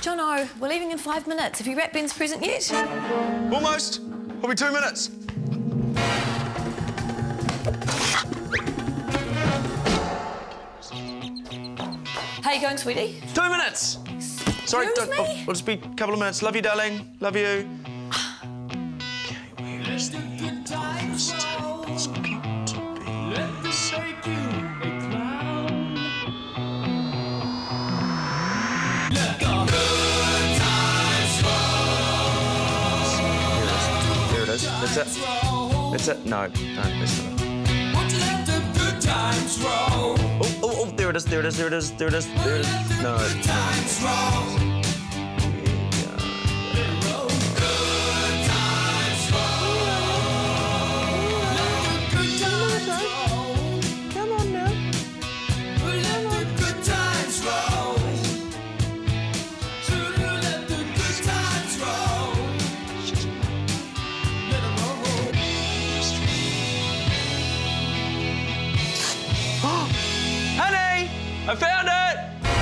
Jono, we're leaving in 5 minutes. Have you wrapped Ben's present yet? Almost. Probably 2 minutes. How you going, sweetie? 2 minutes. Sorry, Excuse me? I'll just be a couple of minutes. Love you, darling. Love you. Okay, where is the office table? It's got to be. Here it is. That's it. That's it. No, that's not it. Oh, there it is, there it is, there it is, there it is, there it is. No. Come on now. Honey, I found it!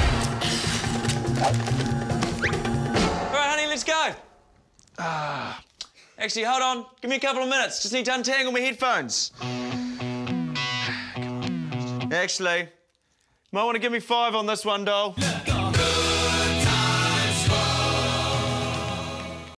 All right, honey, let's go. Actually, hold on. Give me a couple of minutes. Just need to untangle my headphones. Come on. Actually, might want to give me 5 on this one, doll.